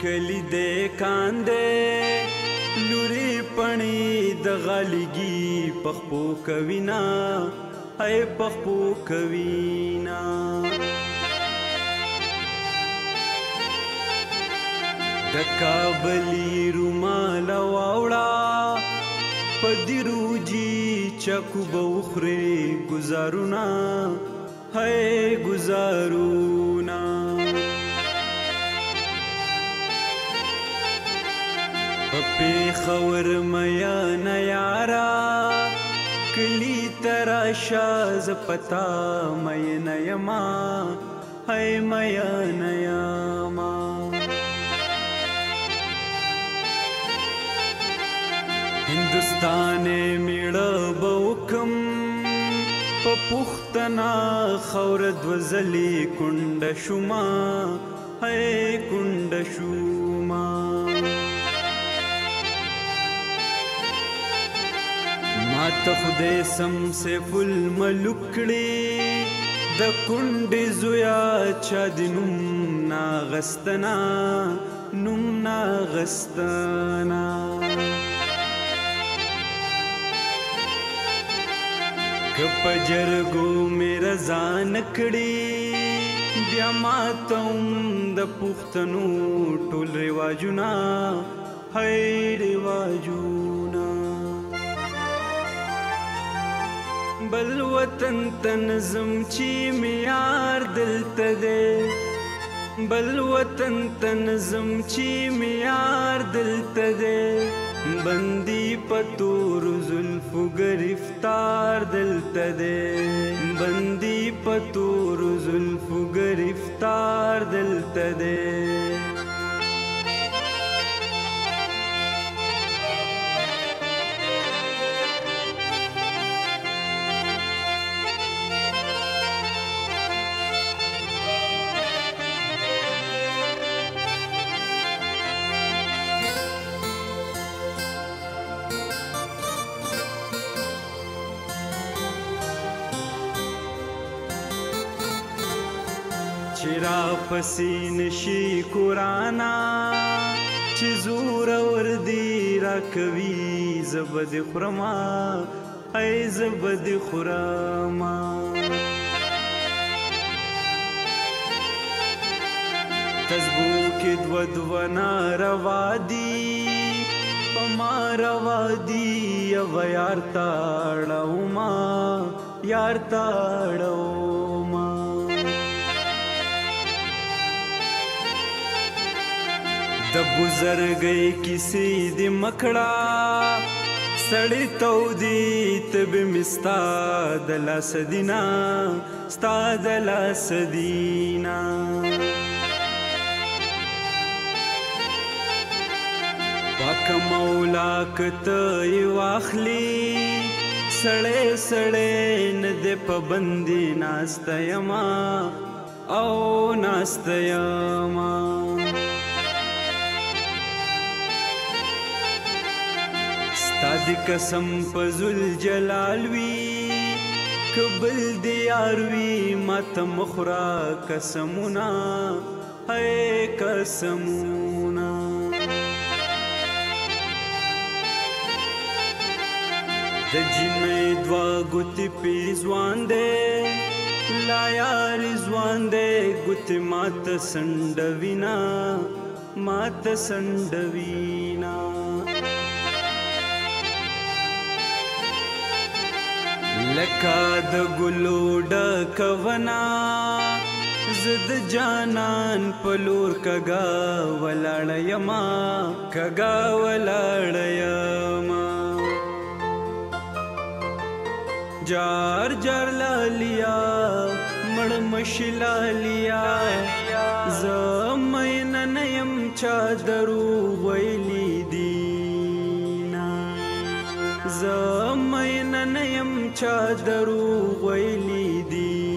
کلی دې کاندې لوري پڼې د غالګي پخپو کوینا ای پخپو کوینا د کابلی رومال واوړه په دې روجي چکو به وخورې ګزارونه های گزارونا پېښور میان یارا کلی تراشا ز پتا مین یما های میان یما هندوستان میړه بوکم په پښتنا خور دوزلی کونډ شوما هی کونډ شوما ما ته خدای سم سیف الملک کړي د کونډې زویا چا د نوم ناغستنا نوم ناغستنا که په جرګو مې رضا نه کړي بیا ماته هم د پښتنو ټول رواجونه هی رواجونه بل وطن ته نظم چې مې یار دلته دی بل وطن ته نظم چې مې یار دلته دی بندی پتور زلفو گرفتار دلته دی بندی پتور زلفو گرفتار دلته دی چرا پسی نشی قرانا چی زور وردی را کوي زبد خرما ای زبد خرما تزبو کی دو ناروا دی پما روا دی او یار تاړو ما یار تاړو ما د بزرګۍ کیسې دې مکړه سړی تودي تب مستا د لاس دینا ستا د لاس دینا پاک مولا کته واخلي سړی سړی نه دې پابندي ناسته یما او ناسته یما تادی قسم پزل جلال وی کبل دیار وی مات مخرا قسمونا ہے قسمونا د جنې دوا ګوتی پی ځوان دے لا یار ځوان دے ګوتی مات سندوینا مات سندوینا لکا د ګلو ډکونا زد جانان پلور کگا ولاړ یما کگا ولاړ یما جار جار لالیا مړ مشلالیا زمین نیم چا درو ویلی دینا زمین نیم چا درو ویلی دی